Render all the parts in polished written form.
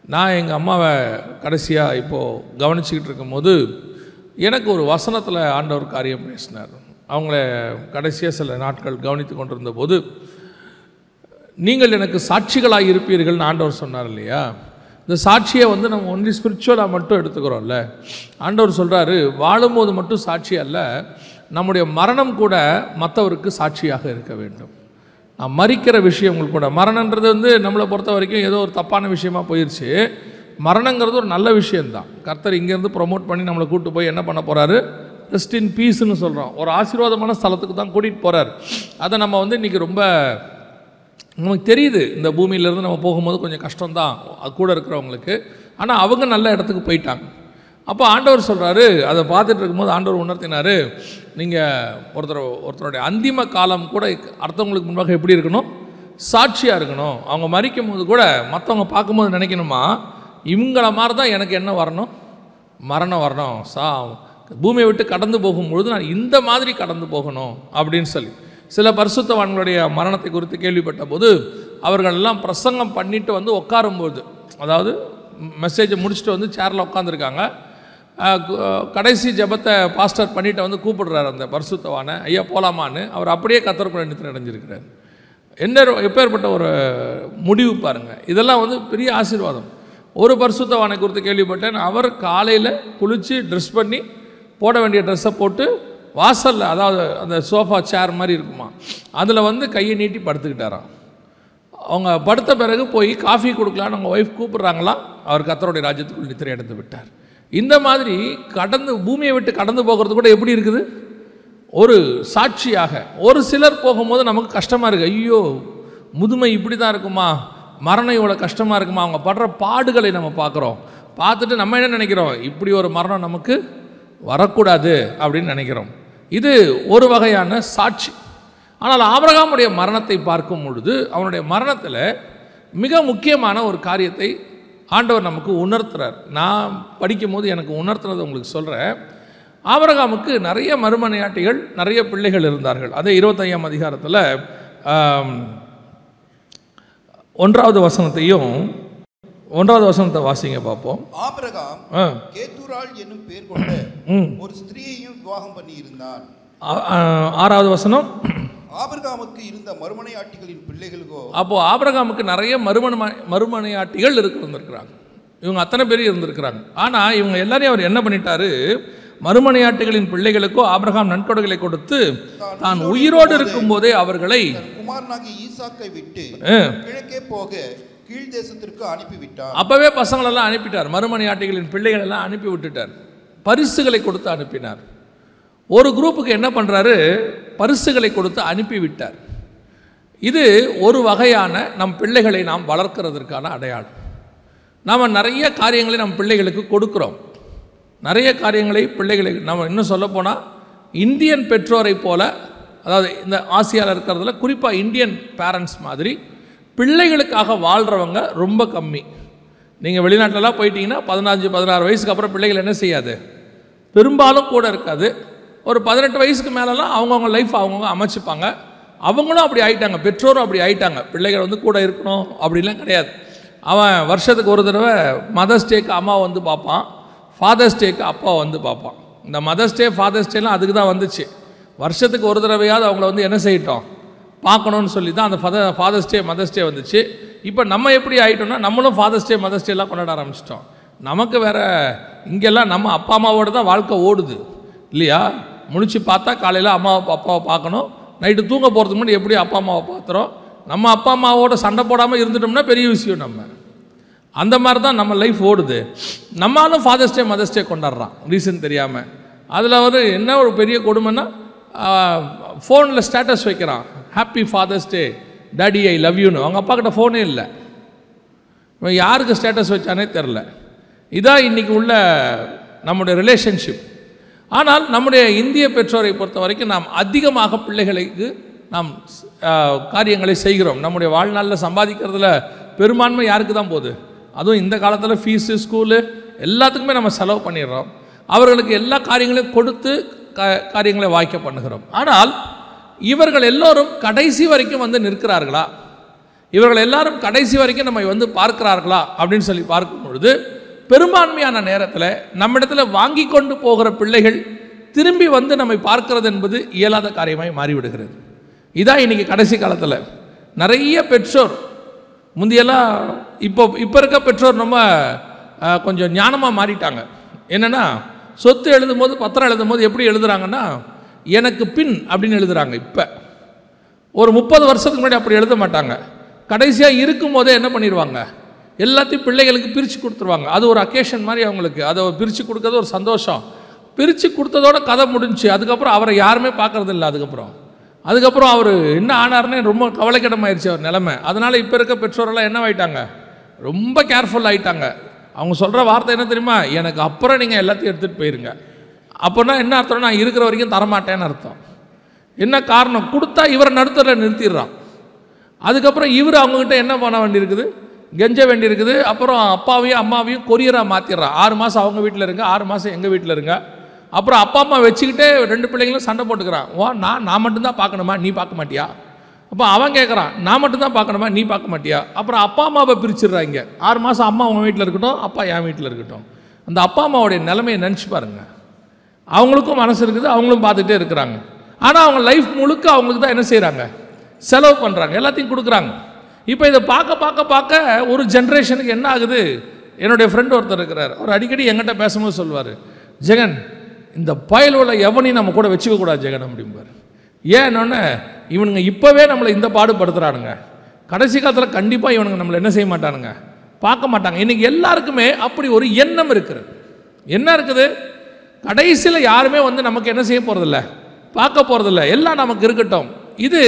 நான் எங்கள் அம்மாவை கடைசியாக இப்போது கவனிச்சிக்கிட்டு இருக்கும்போது எனக்கு ஒரு வசனத்தில் ஆண்டவர் காரியம் பேசினார். அவங்கள கடைசியாக சில நாட்கள் கவனித்து கொண்டிருந்த போது, நீங்கள் எனக்கு சாட்சிகளாக இருப்பீர்கள்னு ஆண்டவர் சொன்னார் இல்லையா? இந்த சாட்சியை நம்ம ஒன்லி ஸ்பிரிச்சுவலாக மட்டும் எடுத்துக்கிறோம்ல. ஆண்டவர் சொல்கிறாரு, வாழும்போது மட்டும் சாட்சி அல்ல, நம்முடைய மரணம் கூட மற்றவருக்கு சாட்சியாக இருக்க வேண்டும். நான் மறிக்கிற விஷயங்கள் கூட, மரணன்றது நம்மளை பொறுத்த வரைக்கும் ஏதோ ஒரு தப்பான விஷயமா போயிடுச்சு. மரணங்கிறது ஒரு நல்ல விஷயந்தான். கர்த்தர் இங்கேருந்து ப்ரொமோட் பண்ணி நம்மளை கூப்பிட்டு போய் என்ன பண்ண போகிறாரு? ரெஸ்ட் இன் பீஸ்ன்னு சொல்கிறோம், ஒரு ஆசீர்வாதமான ஸ்தலத்துக்கு தான் கூட்டிகிட்டு போகிறார். அதை நம்ம இன்றைக்கி ரொம்ப நமக்கு தெரியுது. இந்த பூமியிலேருந்து நம்ம போகும்போது கொஞ்சம் கஷ்டம்தான் அது கூட இருக்கிறவங்களுக்கு. ஆனால் அவங்க நல்ல இடத்துக்கு போயிட்டாங்க. அப்போ ஆண்டவர் சொல்கிறாரு, அதை பார்த்துட்டு இருக்கும்போது ஆண்டவர் உணர்த்தினார், நீங்கள் ஒருத்தருடைய அந்திம காலம் கூட அடுத்தவங்களுக்கு முன்பாக எப்படி இருக்கணும்? சாட்சியாக இருக்கணும். அவங்க மறிக்கும் போது கூட மற்றவங்க பார்க்கும்போது நினைக்கணுமா, இவங்கள மாதிரி தான் எனக்கு என்ன வரணும்? மரணம் வரணும். பூமியை விட்டு கடந்து போகும்பொழுது நான் இந்த மாதிரி கடந்து போகணும் அப்படின்னு சொல்லி. சில பரிசுத்தவான்களுடைய மரணத்தை குறித்து கேள்விப்பட்ட போது அவர்கள் எல்லாம் பிரசங்கம் பண்ணிட்டு உட்காரும்போது, அதாவது மெசேஜை முடிச்சுட்டு சேரில் உட்காந்துருக்காங்க. கடைசி ஜெபத்தை பாஸ்டர் பண்ணிட்டு கூப்பிடுறாரு அந்த பரிசுத்தவானை, ஐயா போகலாமான்னு. அவர் அப்படியே கர்த்தருக்குள்ள நித்திரை அடைஞ்சிருக்கிறார். எப்பேற்பட்ட ஒரு முடிவு பாருங்கள். இதெல்லாம் பெரிய ஆசீர்வாதம். ஒரு பரிசுத்தவானை குறித்து கேள்விப்பட்டேன். அவர் காலையில் குளித்து ட்ரெஸ் பண்ணி போட வேண்டிய ட்ரெஸ்ஸை போட்டு வாசலில், அதாவது அந்த சோஃபா சேர் மாதிரி இருக்குமா, அதில் கையை நீட்டி படுத்துக்கிட்டாராம். அவங்க படுத்த பிறகு போய் காஃபி கொடுக்கலான்னு அவங்க ஒய்ஃப் கூப்பிட்றாங்களாம். அவர் கர்த்தருடைய ராஜ்யத்துக்குள் நித்திரை எடுத்து விட்டார். இந்த மாதிரி பூமியை விட்டு கடந்து போகிறது கூட எப்படி இருக்குது? ஒரு சாட்சியாக. ஒரு சிலர் போகும்போது நமக்கு கஷ்டமாக இருக்குது. ஐயோ, முதுமை இப்படி தான் இருக்குமா, மரணம் இவ்வளோ கஷ்டமாக இருக்குமா, அவங்க படுற பாடுகளை நம்ம பார்க்குறோம். பார்த்துட்டு நம்ம என்ன நினைக்கிறோம்? இப்படி ஒரு மரணம் நமக்கு வரக்கூடாது அப்படின்னு நினைக்கிறோம். இது ஒரு வகையான சாட்சி. ஆனால் ஆபிரகாமுடைய மரணத்தை பார்க்கும் பொழுது அவனுடைய மரணத்தில் மிக முக்கியமான ஒரு காரியத்தை ஆண்டவர் நமக்கு உணர்த்துறார். நான் படிக்கும் போது எனக்கு உணர்த்துறதை உங்களுக்கு சொல்கிறேன். ஆபிரகாமுக்கு நிறைய மறுமனையாட்டிகள், நிறைய பிள்ளைகள் இருந்தார்கள். அதே 25ஆம் அதிகாரத்தில் 1வது வசனத்தையும் 1வது வசனத்தை வாசிங்க பார்ப்போம். ஆபிரகாம் கேத்தூராள் என்னும் பேர் கொண்ட ஒரு ஸ்திரீயையும் விவாகம் பண்ணி இருந்தான். 6வது வசனம், ஆபிரகாமுக்கு இருந்த மறுமனையாட்டிகளின் பிள்ளைகளுக்கோ. அப்போ ஆபிரகாமுக்கு நிறைய மறுமனையாட்டிகள் இருந்திருக்கிறாங்க. இவங்க அத்தனை பேர் இருந்திருக்கிறாங்க. ஆனால் இவங்க எல்லாரையும் அவர் என்ன பண்ணிட்டாரு? மறுமனையாட்டிகளின் பிள்ளைகளுக்கோ ஆபிரகாம் நன்கொடைகளை கொடுத்து தான் உயிரோடு இருக்கும் போதே அவர்களை குமாரனாகிய ஈசாக்கை விட்டு கிழக்கே போக கீழ் தேசத்திற்கு அனுப்பிவிட்டார். அப்பவே பசங்களெல்லாம் அனுப்பிட்டார். மறுமனையாட்டிகளின் பிள்ளைகள் எல்லாம் அனுப்பி விட்டுட்டார். பரிசுகளை கொடுத்து அனுப்பினார். ஒரு குரூப்புக்கு என்ன பண்ணுறாரு? பரிசுகளை கொடுத்து அனுப்பிவிட்டார். இது ஒரு வகையான நம் பிள்ளைகளை நாம் வளர்க்கிறதுக்கான அடையாளம். நாம் நிறைய காரியங்களை நம் பிள்ளைகளுக்கு கொடுக்குறோம். நிறைய காரியங்களை பிள்ளைகளுக்கு நம்ம இன்னும் சொல்லப்போனால் இந்தியன் பெற்றோரை போல, அதாவது இந்த ஆசியாவில் இருக்கிறதுல குறிப்பாக இந்தியன் பேரண்ட்ஸ் மாதிரி பிள்ளைகளுக்காக வாழ்கிறவங்க ரொம்ப கம்மி. நீங்கள் வெளிநாட்டிலலாம் போயிட்டீங்கன்னா 15-16 வயசுக்கு அப்புறம் பிள்ளைகள் என்ன செய்யாது? பெரும்பாலும் கூட இருக்காது. ஒரு 18 வயசுக்கு மேலெலாம் அவங்கவுங்க லைஃப் அவங்கவுங்க அமைச்சிப்பாங்க. அவங்களும் அப்படி ஆயிட்டாங்க, பெற்றோரும் அப்படி ஆயிட்டாங்க. பிள்ளைகள் கூட இருக்கணும் அப்படிலாம் கிடையாது. அவன் வருஷத்துக்கு ஒரு தடவை மதர்ஸ் டேக்கு அம்மா பார்ப்பான், ஃபாதர்ஸ் டேக்கு அப்பா பார்ப்பான். இந்த மதர்ஸ் டே ஃபாதர்ஸ் டேலாம் அதுக்கு தான் வந்துச்சு. வருஷத்துக்கு ஒரு தடவையாவது அவங்கள என்ன செய்யட்டும், பார்க்கணுன்னு சொல்லி தான் அந்த ஃபாதர்ஸ் டே மதர்ஸ் டே வந்துச்சு. இப்போ நம்ம எப்படி ஆகிட்டோம்னா நம்மளும் ஃபாதர்ஸ் டே மதர்ஸ் டேலாம் கொண்டாட ஆரம்பிச்சிட்டோம். நமக்கு வேறு இங்கெல்லாம் நம்ம அப்பா அம்மாவோடு தான் வாழ்க்கை ஓடுது இல்லையா? முழிச்சு பார்த்தா காலையில் அப்பாவை பார்க்கணும், நைட்டு தூங்க போகிறதுக்கு முன்னாடி எப்படி அப்பா அம்மாவை பார்த்துறோம். நம்ம அப்பா அம்மாவோட சண்டை போடாமல் இருந்துட்டோம்னா பெரிய விஷயம். நம்ம அந்த மாதிரி தான் நம்ம லைஃப் ஓடுது. நம்மளும் ஃபாதர்ஸ் டே மதர்ஸ் டே கொண்டாடுறான் ரீசன் தெரியாமல். அதில் என்ன ஒரு பெரிய கொடுமைன்னா, ஃபோனில் ஸ்டேட்டஸ் வைக்கிறான், happy Father's Day daddy I love யூன்னு. அவங்க அப்பா கிட்ட ஃபோனே இல்லை. இவன் யாருக்கு ஸ்டேட்டஸ் வச்சானே தெரில. இதான் இன்றைக்கி உள்ள நம்முடைய ரிலேஷன்ஷிப். ஆனால் நம்முடைய இந்திய பெற்றோரை பொறுத்த வரைக்கும் நாம் அதிகமாக பிள்ளைகளுக்கு நாம் காரியங்களை செய்கிறோம். நம்முடைய வாழ்நாளில் சம்பாதிக்கிறதுல பெரும்பான்மை யாருக்கு தான் போகுது? அதுவும் இந்த காலத்தில் ஃபீஸு, ஸ்கூலு எல்லாத்துக்குமே நம்ம செலவு பண்ணிடுறோம். அவர்களுக்கு எல்லா காரியங்களையும் கொடுத்து காரியங்களை வாய்க்க பண்ணுகிறோம். ஆனால் இவர்கள் எல்லோரும் கடைசி வரைக்கும் நிற்கிறார்களா? இவர்கள் எல்லாரும் கடைசி வரைக்கும் நம்ம வந்து பார்க்கிறார்களா அப்படின்னு சொல்லி பார்க்கும் பொழுது பெரும்பான்மையான நேரத்தில் நம்மிடத்தில் வாங்கி கொண்டு போகிற பிள்ளைகள் திரும்பி வந்து நம்மை பார்க்கிறது என்பது இயலாத காரியமாய் மாறிவிடுகிறது. இதான் இன்றைக்கி கடைசி காலத்தில் நிறைய பெற்றோர், முந்தியெல்லாம் இப்போ இருக்க பெற்றோர் நம்ம கொஞ்சம் ஞானமாக மாறிட்டாங்க. என்னென்னா சொத்து எழுதும் போது, பத்திரம் எழுதும் போது எப்படி எழுதுகிறாங்கன்னா எனக்கு பின் அப்படின்னு எழுதுகிறாங்க. இப்போ ஒரு 30 வருஷத்துக்கு முன்னாடி அப்படி எழுத மாட்டாங்க. கடைசியாக இருக்கும் போதே என்ன பண்ணிடுவாங்க, எல்லாத்தையும் பிள்ளைகளுக்கு பிரித்து கொடுத்துருவாங்க. அது ஒரு அக்கேஷன் மாதிரி அவங்களுக்கு, அதை பிரித்து கொடுக்கறது ஒரு சந்தோஷம். பிரித்து கொடுத்ததோட கதை முடிஞ்சு. அதுக்கப்புறம் அவரை யாருமே பார்க்கறது இல்லை. அதுக்கப்புறம் அவர் என்ன ஆனார்னே ரொம்ப கவலைக்கிடமாயிருச்சு அவர் நிலைமை. அதனால் இப்போ இருக்க பெற்றோரெல்லாம் என்ன ஆகிட்டாங்க, ரொம்ப கேர்ஃபுல் ஆகிட்டாங்க. அவங்க சொல்கிற வார்த்தை என்ன தெரியுமா, எனக்கு அப்புறம் நீங்கள் எல்லாத்தையும் எடுத்துகிட்டு போயிருங்க. அப்போனா என்ன அர்த்தம், நான் இருக்கிற வரைக்கும் தரமாட்டேன்னு அர்த்தம். என்ன காரணம், கொடுத்தா இவரை நடுத்தரில் நிறுத்திடுறான். அதுக்கப்புறம் இவர் அவங்ககிட்ட என்ன பண்ண வேண்டியிருக்குது, கெஞ்ச வேண்டியிருக்குது. அப்புறம் அப்பாவையும் அம்மாவையும் கொரியராக மாற்றிடுறான். 6 மாதம் அவங்க வீட்டில் இருங்க, 6 மாதம் எங்கள் வீட்டில் இருங்க. அப்புறம் அப்பா அம்மா வச்சுக்கிட்டே 2 பிள்ளைங்களும் சண்டை போட்டுக்கிறான். நான் மட்டும்தான் பார்க்கணுமா, நீ பார்க்க மாட்டியா? அப்போ அவன் கேட்குறான், நான் மட்டும்தான் பார்க்கணுமா, நீ பார்க்க மாட்டியா? அப்புறம் அப்பா அம்மாவை பிரிச்சிடுறாங்க. 6 மாதம் அம்மா அவங்க வீட்டில் இருக்கட்டும், அப்பா என் வீட்டில் இருக்கட்டும். அந்த அப்பா அம்மாவுடைய நிலைமையை நினச்சி பாருங்க. அவங்களுக்கும் மனசு இருக்குது, அவங்களும் பார்த்துட்டே இருக்கிறாங்க. ஆனால் அவங்க லைஃப் முழுக்க அவங்களுக்கு தான் என்ன செய்கிறாங்க, செலவு பண்ணுறாங்க, எல்லாத்தையும் கொடுக்குறாங்க. இப்போ இதை பார்க்க ஒரு ஜென்ரேஷனுக்கு என்ன ஆகுது. என்னுடைய ஃப்ரெண்ட் ஒருத்தர் இருக்கிறார், அவர் அடிக்கடி எங்கிட்ட பேசும்போது சொல்லுவார், ஜெகன் இந்த பயலோட எவனையும் நம்ம கூட வச்சுக்க கூடாது ஜெகன் அப்படிம்பார். ஏன்னொன்னே இவனுங்க இப்போவே நம்மளை இந்த பாடுபடுத்துகிறானுங்க, கடைசி காலத்தில் கண்டிப்பாக இவனுங்க நம்மளை என்ன செய்ய மாட்டானுங்க, பார்க்க மாட்டாங்க. இன்றைக்கி எல்லாருக்குமே அப்படி ஒரு எண்ணம் இருக்கிறது. என்ன இருக்குது, கடைசியில் யாருமே வந்து நமக்கு என்ன செய்ய போகிறதில்ல, பார்க்க போகிறதில்ல, எல்லாம் நமக்கு இருக்கட்டும். இது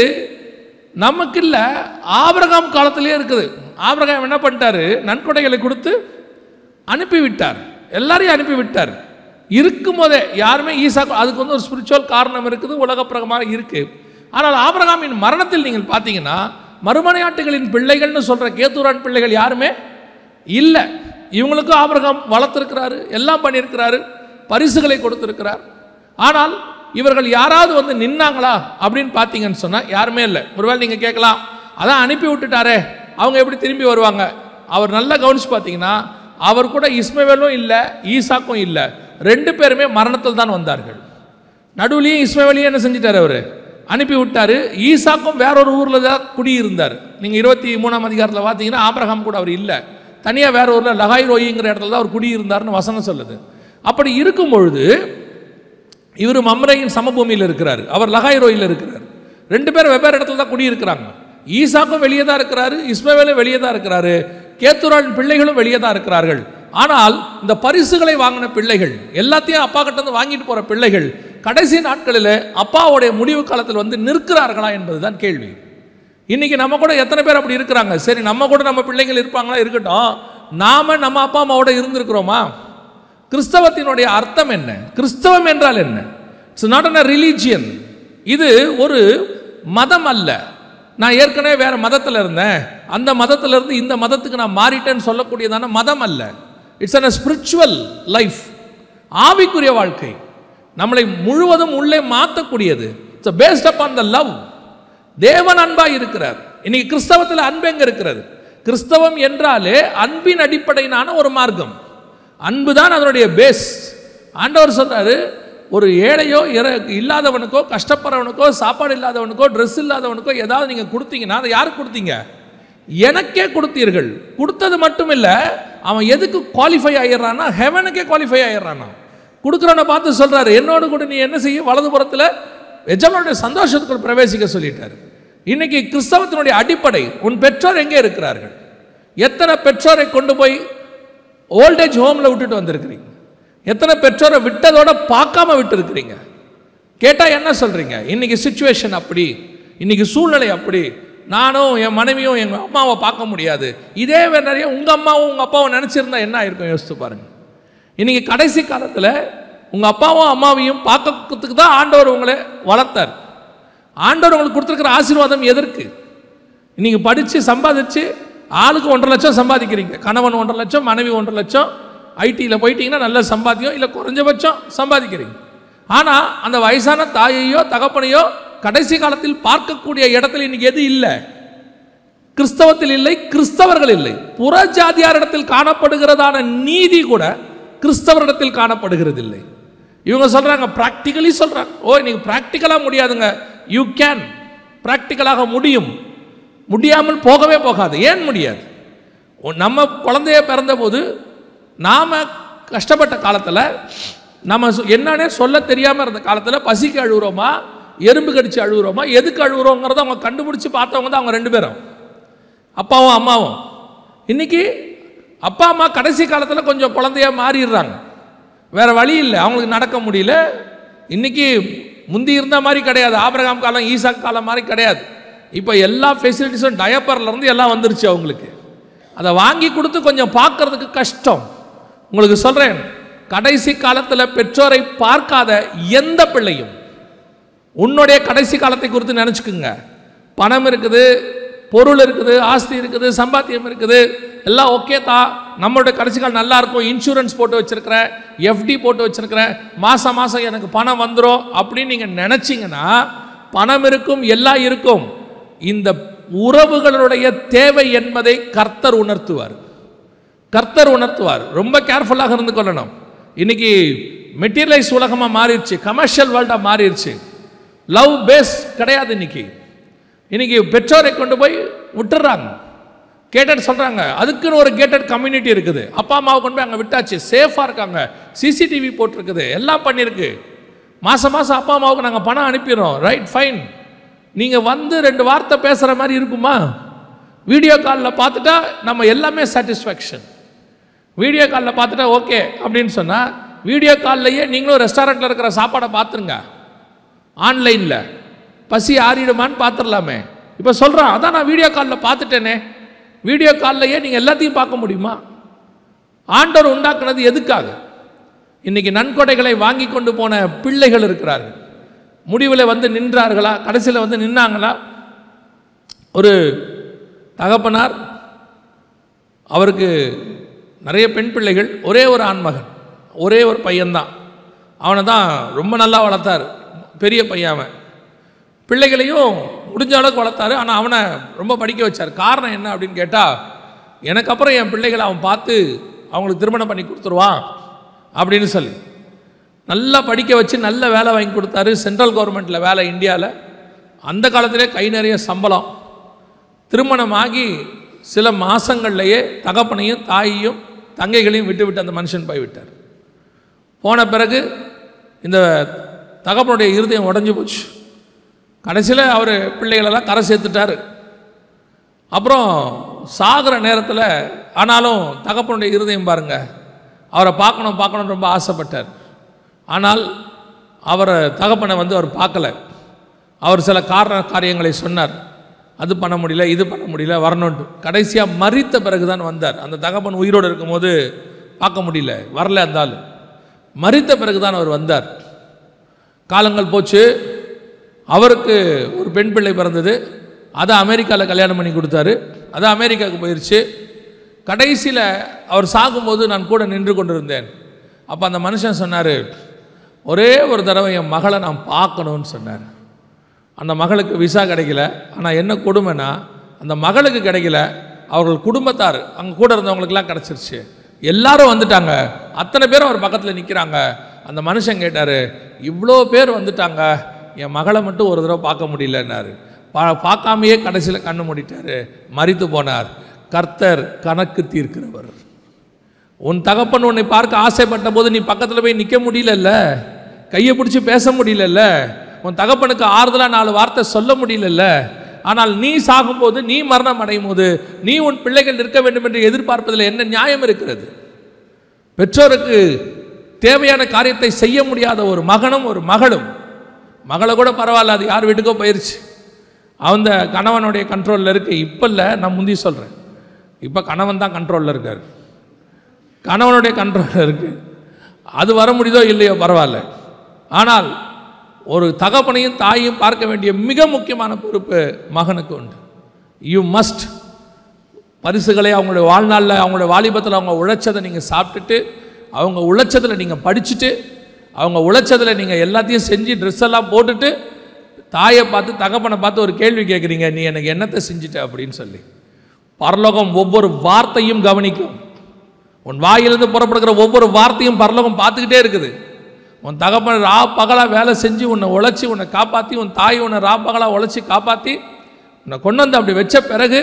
நமக்கு இல்லை, ஆபிரகாம் காலத்திலே இருக்குது. ஆபிரகாம் என்ன பண்ணிட்டாரு, நன்கொடைகளை கொடுத்து அனுப்பிவிட்டார், எல்லாரையும் அனுப்பிவிட்டார். இருக்கும் போதே யாருமே ஈசாக்கு, அதுக்கு வந்து ஒரு ஸ்பிரிச்சுவல் காரணம் இருக்குது, உலக பிரகமாக இருக்குது. ஆனால் ஆபிரகாமின் மரணத்தில் நீங்கள் பார்த்தீங்கன்னா மறுமனையாட்டுகளின் பிள்ளைகள்னு சொல்கிற கேத்தூரான் பிள்ளைகள் யாருமே இல்லை. இவங்களுக்கும் ஆபிரகாம் வளர்த்துருக்கிறாரு, எல்லாம் பண்ணியிருக்கிறாரு, பரிசுகளை கொடுத்துருக்கிறார். ஆனால் இவர்கள் யாராவது வந்து நின்னாங்களா அப்படின்னு பார்த்தீங்கன்னு சொன்னால் யாருமே இல்லை. ஒருவேளை நீங்கள் கேட்கலாம், அதான் அனுப்பி விட்டுட்டாரே அவங்க எப்படி திரும்பி வருவாங்க. அவர் நல்லா கவனிச்சு பார்த்தீங்கன்னா அவர் கூட இஸ்மவேலும் இல்லை, ஈசாக்கும் இல்லை, 2 பேருமே மரணத்தில் தான் வந்தார்கள். நடுவுலையும் இஸ்மவேலையும் என்ன செஞ்சிட்டார், அவர் அனுப்பி விட்டார். ஈசாக்கும் வேறொரு ஊரில் தான் குடியிருந்தார். நீங்கள் 23ஆம் அதிகாரத்தில் பார்த்தீங்கன்னா ஆபிரகாம் கூட அவர் இல்லை, தனியாக வேற ஊரில் லகாய் ரோயிங்கிற இடத்துல தான் அவர் குடியிருந்தார்னு வசனம் சொல்லுது. அப்படி இருக்கும் பொழுது இவர் மம்ரையின் சமபூமியில் இருக்கிறார், அவர் லகாய் ரோயில் இருக்கிறார். 2 பேரும் வெவ்வேறு இடத்துல தான் குடியிருக்கிறாங்க. ஈசாக்கும் வெளியே தான் இருக்கிறாரு, இஸ்மவேலும் வெளியே தான் இருக்கிறாரு, கேத்தூரான் பிள்ளைகளும் வெளியே தான் இருக்கிறார்கள். ஆனால் இந்த பரிசுகளை வாங்கின பிள்ளைகள், எல்லாத்தையும் அப்பா கிட்ட இருந்து வாங்கிட்டு போற பிள்ளைகள் கடைசி நாட்களில் அப்பாவுடைய முடிவு காலத்தில் வந்து நிற்கிறார்களா என்பதுதான் கேள்வி. இன்னைக்கு நம்ம கூட எத்தனை பேர் அப்படி இருக்கிறாங்க? சரி, நம்ம கூட நம்ம பிள்ளைகள் இருப்பாங்களா, இருக்கட்டும், நாம நம்ம அப்பா அம்மாவோட இருந்திருக்கிறோமா? கிறிஸ்தவத்தினுடைய அர்த்தம் என்ன? கிறிஸ்தவம் என்றால் என்ன? It's not a religion. இது ஒரு மதம் அல்ல. நான் ஏற்கனவே வேற மதத்தில் இருந்தேன், அந்த மதத்தில் இருந்து இந்த மதத்துக்கு நான் மாறிட்டேன்னு சொல்லக்கூடியதான மதம் அல்ல. இட்ஸ் அ ஸ்பிரிச்சுவல் லைஃப், ஆவிக்குரிய வாழ்க்கை, நம்மளை முழுவதும் உள்ளே மாற்றக்கூடியது. It's based upon the love. தேவன் அன்பாய் இருக்கிறார். இன்னைக்கு கிறிஸ்தவத்தில் அன்பு எங்க இருக்கிறது? கிறிஸ்தவம் என்றாலே அன்பின் அடிப்படையிலான ஒரு மார்க்கம். அன்பு தான் அதனுடைய பேஸ். ஆண்டவர் சொல்றாரு, ஒரு ஏழையோ இல்லாதவனுக்கோ, கஷ்டப்படுறவனுக்கோ, சாப்பாடு இல்லாதவனுக்கோ, ட்ரெஸ் இல்லாதவனுக்கோ ஏதாவது நீங்கள் கொடுத்தீங்கன்னா அதை யாருக்கு கொடுத்தீங்க? எனக்கே கொடுத்தீர்கள். கொடுத்தது மட்டும் இல்லை, அவன் எதுக்கு குவாலிஃபை ஆயிடுறான்னா ஹெவனுக்கே குவாலிஃபை ஆயிடுறான்னா. கொடுக்குறவனை பார்த்து சொல்றாரு, என்னோடு கூட நீ என்ன செய்ய, வலதுபுறத்தில் எஜமானுடைய சந்தோஷத்துக்குள் பிரவேசிக்க சொல்லிட்டாரு. இன்னைக்கு கிறிஸ்தவத்தினுடைய அடிப்படை, உன் பெற்றோர் எங்கே இருக்கிறார்கள்? எத்தனை பெற்றோரை கொண்டு போய் ஓல்டேஜ் ஹோமில் விட்டுட்டு வந்திருக்கிறீங்க? எத்தனை பெற்றோரை விட்டதோட பார்க்காம விட்டு இருக்கிறீங்க? கேட்டால் என்ன சொல்றீங்க? இன்னைக்கு சிச்சுவேஷன் அப்படி, இன்னைக்கு சூழ்நிலை அப்படி, நானும் என் மனைவியும் எங்கள் அம்மாவை பார்க்க முடியாது. இதே நிறைய உங்கள் அம்மாவும் உங்கள் அப்பாவும் நினச்சிருந்தா என்ன ஆயிருக்கும் யோசித்து பாருங்க. இன்னைக்கு கடைசி காலத்தில் உங்கள் அப்பாவும் அம்மாவையும் பார்க்கறதுக்கு தான் ஆண்டவர் உங்களை வளர்த்தார். ஆண்டவர் உங்களுக்கு கொடுத்துருக்கிற ஆசீர்வாதம் எதற்கு? நீங்கள் படித்து சம்பாதிச்சு ஆளுக்கு 1.5 லட்சம் சம்பாதிக்கிறீங்க, கணவன் 1.5 லட்சம், மனைவி 1.5 லட்சம், ஐடியில் போயிட்டீங்கன்னா நல்ல சம்பாத்தியம், இல்லை குறைஞ்சபட்சம் சம்பாதிக்கிறீங்க. ஆனால் அந்த வயசான தாயையோ தகப்பனையோ கடைசி காலத்தில் பார்க்கக்கூடிய இடத்துல இன்னைக்கு எது இல்லை? கிறிஸ்தவத்தில் இல்லை, கிறிஸ்தவர்கள் இல்லை. புற ஜாதியாரிடத்தில் காணப்படுகிறதான நீதி கூட கிறிஸ்தவரிடத்தில் காணப்படுகிறது இல்லை. இவங்க சொல்றாங்க, பிராக்டிகலி சொல்றாங்க. இன்னைக்கு பிராக்டிக்கலா முடியாதுங்க. யூ கேன், பிராக்டிக்கலாக முடியும், முடியாமல் போகவே போகாது. ஏன் முடியாது? நம்ம குழந்தைய பிறந்த போது நாம கஷ்டப்பட்ட காலத்தில், நம்ம என்னன்னே சொல்ல தெரியாமல் இருந்த காலத்தில் பசிக்கு அழுகுறோமா, எறும்பு கடிச்சு அழுகுறோமா, எதுக்கு அழுகுறோங்கிறத அவங்க கண்டுபிடிச்சு பார்த்தவங்க தான் அவங்க 2 பேரும், அப்பாவும் அம்மாவும். இன்னைக்கு அப்பா அம்மா கடைசி காலத்தில் கொஞ்சம் குழந்தையா மாறிடுறாங்க. வேற வழி இல்லை, அவங்களுக்கு நடக்க முடியல. இன்னைக்கு முந்தி இருந்த மாதிரி கிடையாது. ஆபிரகாம் காலம், ஈசாக் காலம் மாதிரி கிடையாது. இப்போ எல்லா ஃபெசிலிட்டிஸும் டயப்பர்லேருந்து எல்லாம் வந்துருச்சு அவங்களுக்கு. அதை வாங்கி கொடுத்து கொஞ்சம் பார்க்கறதுக்கு கஷ்டம். உங்களுக்கு சொல்கிறேன், கடைசி காலத்தில் பெற்றோரை பார்க்காத எந்த பிள்ளையும் உன்னுடைய கடைசி காலத்தை குறித்து நினச்சிக்குங்க. பணம் இருக்குது, பொருள் இருக்குது, ஆஸ்தி இருக்குது, சம்பாத்தியம் இருக்குது, எல்லாம் ஓகே தான். நம்மளுடைய கடைசி காலம் நல்லா இருக்கும். இன்சூரன்ஸ் போட்டு வச்சிருக்கிறேன், எஃப்டி போட்டு வச்சிருக்கிறேன், மாதம் மாதம் எனக்கு பணம் வந்துடும் அப்படின்னு நீங்கள் நினச்சிங்கன்னா பணம் இருக்கும், எல்லாம் இருக்கும். இந்த உறவுகளுடைய தேவை என்பதை கர்த்தர் உணர்த்துவார். கர்த்தர் உணர்த்துவார். ரொம்ப கேர்ஃபுல்லாக இருந்து கொள்ளணும். இன்னைக்கு மெட்டீரியலைஸ் உலகமாக மாறிடுச்சு, கமர்ஷியல் வேர்ல்டாக மாறிடுச்சு. லவ் பேஸ் கிடையாது. இன்னைக்கு பெற்றோரை கொண்டு போய் விட்டுறாங்க, கேட்டட் சொல்கிறாங்க. அதுக்குன்னு ஒரு கேட்டட் கம்யூனிட்டி இருக்குது. அப்பா அம்மாவை கொண்டு போய் அங்கே விட்டாச்சு, சேஃபாக இருக்காங்க, சிசிடிவி போட்டிருக்குது, எல்லாம் பண்ணியிருக்கு. மாதம் மாதம் அப்பா அம்மாவுக்கு நாங்கள் பணம் அனுப்பிடுறோம். Right, fine. நீங்கள் வந்து 2 வார்த்தை பேசுகிற மாதிரி இருக்குமா? வீடியோ காலில் பார்த்துட்டா நம்ம எல்லாமே சாட்டிஸ்ஃபேக்ஷன். வீடியோ காலில் பார்த்துட்டா ஓகே அப்படின்னு சொன்னால், வீடியோ கால்லையே நீங்களும் ரெஸ்டாரண்ட்டில் இருக்கிற சாப்பாடை பார்த்துருங்க. ஆன்லைனில் பசி ஆறிடுமான்னு பார்த்துடலாமே. இப்போ சொல்கிறான், அதான் நான் வீடியோ காலில் பார்த்துட்டேனே. வீடியோ கால்லையே நீங்கள் எல்லாத்தையும் பார்க்க முடியுமா? ஆண்டவர் உண்டாக்குனது எதுக்காக? இன்னைக்கு நன்கொடைகளை வாங்கி கொண்டு போன பிள்ளைகள் இருக்கிறார்கள். முடிவில் வந்து நின்றார்களா? கடைசியில் வந்து நின்னாங்களா? ஒரு தகப்பனார், அவருக்கு நிறைய பெண் பிள்ளைகள், ஒரே ஒரு ஆண்மகன், ஒரே ஒரு பையன்தான். அவனை தான் ரொம்ப நல்லா வளர்த்தார். பெரிய பையன் அவன். பிள்ளைகளையும் முடிஞ்ச அளவுக்கு வளர்த்தாரு. ஆனால் அவனை ரொம்ப படிக்க வச்சார். காரணம் என்ன அப்படின்னு கேட்டால், எனக்கு அப்புறம் என் பிள்ளைகளை அவன் பார்த்து அவங்களுக்கு திருமணம் பண்ணி கொடுத்துருவான் அப்படின்னு சொல்லி நல்லா படிக்க வச்சு நல்ல வேலை வாங்கி கொடுத்தாரு. சென்ட்ரல் கவர்மெண்ட்டில் வேலை இந்தியாவில். அந்த காலத்திலே கை நிறைய சம்பளம். திருமணமாகி சில மாதங்கள்லையே தகப்பனையும் தாயையும் தங்கைகளையும் விட்டு அந்த மனுஷன் போய்விட்டார். போன பிறகு இந்த தகப்பனுடைய இருதயம் உடஞ்சி போச்சு. கடைசியில் அவர் பிள்ளைகளெல்லாம் கரை சேர்த்துட்டார். அப்புறம் சாகிற நேரத்தில், ஆனாலும் தகப்பனுடைய இருதயம் பாருங்க, அவரை பார்க்கணும் ரொம்ப ஆசைப்பட்டார். ஆனால் அவரை தகப்பனை வந்து அவர் பார்க்கலை. அவர் சில காரியங்களை சொன்னார். அது பண்ண முடியல, இது பண்ண முடியல, வரணுன்ட்டு. கடைசியாக மரித்த பிறகு தான் வந்தார். அந்த தகப்பன் உயிரோடு இருக்கும்போது பார்க்க முடியல, வரல. இருந்தாலும் மரித்த பிறகு தான் அவர் வந்தார். காலங்கள் போச்சு. அவருக்கு ஒரு பெண் பிள்ளை பிறந்தது. அதை அமெரிக்காவில் கல்யாணம் பண்ணி கொடுத்தாரு. அது அமெரிக்காவுக்கு போயிடுச்சு. கடைசியில் அவர் சாகும்போது நான் கூட நின்று கொண்டிருந்தேன். அப்போ அந்த மனுஷன் சொன்னார், ஒரே ஒரு தடவை என் மகளை நான் பார்க்கணும்னு சொன்னார். அந்த மகளுக்கு விசா கிடைக்கல. ஆனால் என்ன கொடுமைன்னா, அந்த மகளுக்கு கிடைக்கல, அவர்கள் குடும்பத்தார் அங்கே கூட இருந்தவங்களுக்கெல்லாம் கிடச்சிருச்சு. எல்லாரும் வந்துட்டாங்க. அத்தனை பேரும் அவர் பக்கத்தில் நிற்கிறாங்க. அந்த மனுஷன் கேட்டார், இவ்வளோ பேர் வந்துட்டாங்க, என் மகளை மட்டும் ஒரு தடவை பார்க்க முடியலன்னாரு. பார்க்காமையே கடைசியில் கண்ணு மூடிட்டார், மரித்து போனார். கர்த்தர் கணக்கு தீர்க்கிறவர். உன் தகப்பன் உன்னை பார்க்க ஆசைப்பட்ட போது நீ பக்கத்தில் போய் நிற்க முடியலல்ல, கையை பிடிச்சி பேச முடியலல்ல, உன் தகப்பனுக்கு ஆறுதலாக 4 வார்த்தை சொல்ல முடியலல்ல. ஆனால் நீ சாகும்போது, நீ மரணம் அடையும் போது, நீ உன் பிள்ளைகள் இருக்க வேண்டும் என்று எதிர்பார்ப்பதில் என்ன நியாயம் இருக்கிறது? பெற்றோருக்கு தேவையான காரியத்தை செய்ய முடியாத ஒரு மகனும் ஒரு மகளும், மகளை கூட பரவாயில்ல, அது யார் வீட்டுக்கோ போயிடுச்சு, அந்த கணவனுடைய கண்ட்ரோலில் இருக்கு. இப்போ இல்லை, நான் முந்தி சொல்கிறேன், இப்போ கணவன் தான் கண்ட்ரோலில் இருக்கார். கணவனுடைய கண்ட்ரோலில் இருக்குது. அது வர முடியுதோ இல்லையோ பரவாயில்ல. ஆனால் ஒரு தகப்பனையும் தாயையும் பார்க்க வேண்டிய மிக முக்கியமான பொறுப்பு மகனுக்கு உண்டு. You must. பரிசுகளை அவங்களுடைய வாழ்நாளில், அவங்களுடைய வாலிபத்தில் அவங்க உழைச்சதை நீங்கள் சாப்பிட்டுட்டு, அவங்க உழைச்சதில் நீங்கள் படிச்சுட்டு, அவங்க உழைச்சதில் நீங்கள் எல்லாத்தையும் செஞ்சு ட்ரெஸ் எல்லாம் போட்டுட்டு, தாயை பார்த்து தகப்பனை பார்த்து ஒரு கேள்வி கேட்குறீங்க, நீ எனக்கு என்னத்தை செஞ்சுட்ட அப்படின்னு சொல்லி. பரலோகம் ஒவ்வொரு வார்த்தையும் கவனிக்கும். உன் வாயிலிருந்து புறப்படுகிற ஒவ்வொரு வார்த்தையும் பரலோகம் பார்த்துக்கிட்டே இருக்குது. உன் தகப்பன் ரா பகலாக வேலை செஞ்சு உன்னை உழைச்சி உன்னை காப்பாற்றி, உன் தாய் உன்னை ரா பகலாக உழைச்சி காப்பாற்றி உன்னை கொண்டு வந்து அப்படி வச்ச பிறகு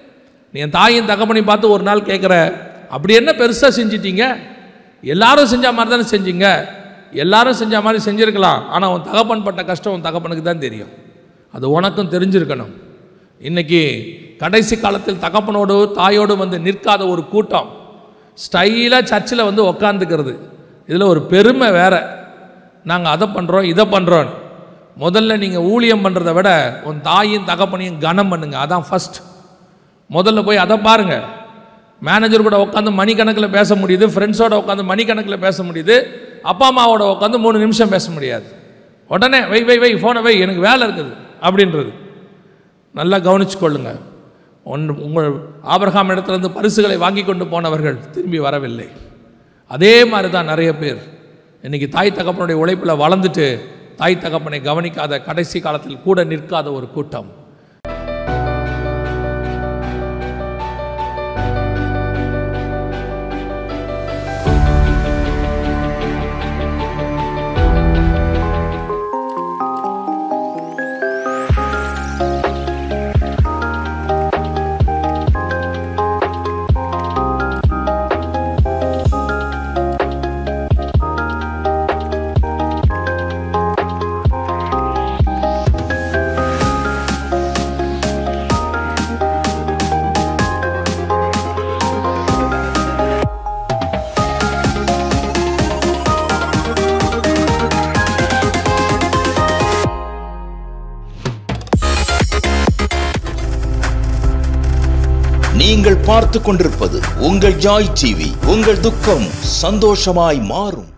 நீ என் தாயின் தகப்பனையும் பார்த்து ஒரு நாள் கேட்குற, அப்படி என்ன பெருசாக செஞ்சிட்டீங்க? எல்லாரும் செஞ்ச மாதிரி தானே செஞ்சீங்க, எல்லாரும் செஞ்ச மாதிரி செஞ்சுருக்கலாம், ஆனால் உன் தகப்பன் பட்ட கஷ்டம் உன் தகப்பனுக்கு தான் தெரியும். அது உனக்கும் தெரிஞ்சிருக்கணும். இன்றைக்கி கடைசி காலத்தில் தகப்பனோடு தாயோடு வந்து நிற்காத ஒரு கூட்டம் ஸ்டைலாக சர்ச்சில் வந்து உக்காந்துக்கிறது. இதில் ஒரு பெருமை வேறு, நாங்கள் அதை பண்ணுறோம் இதை பண்ணுறோன்னு. முதல்ல நீங்கள் ஊழியம் பண்ணுறதை விட உன் தாயும் தகப்பனையும் கனம் பண்ணுங்க. அதான் ஃபஸ்ட். முதல்ல போய் அதை பாருங்கள். மேனேஜர் கூட உட்காந்து மணிக்கணக்கில் பேச முடியுது, ஃப்ரெண்ட்ஸோட உட்காந்து மணிக்கணக்கில் பேச முடியுது, அப்பா அம்மாவோட உட்காந்து 3 நிமிஷம் பேச முடியாது. உடனே வை வை வை ஃபோனை வை, எனக்கு வேலை இருக்குது அப்படின்றது. நல்லா கவனிச்சு கொள்ளுங்க. உங்கள் ஆபிரகாம் இடத்துலேருந்து பரிசுகளை வாங்கி கொண்டு போனவர்கள் திரும்பி வரவில்லை. அதே மாதிரி தான் நிறைய பேர் இன்றைக்கி தாய் தகப்பனுடைய உழைப்பில் வளர்ந்துட்டு தாய் தகப்பனை கவனிக்காத, கடைசி காலத்தில் கூட நிற்காத ஒரு கூட்டம். நீங்கள் பார்த்து கொண்டிருப்பது உங்கள் ஜாய் டிவி. உங்கள் துக்கம் சந்தோஷமாய் மாறும்.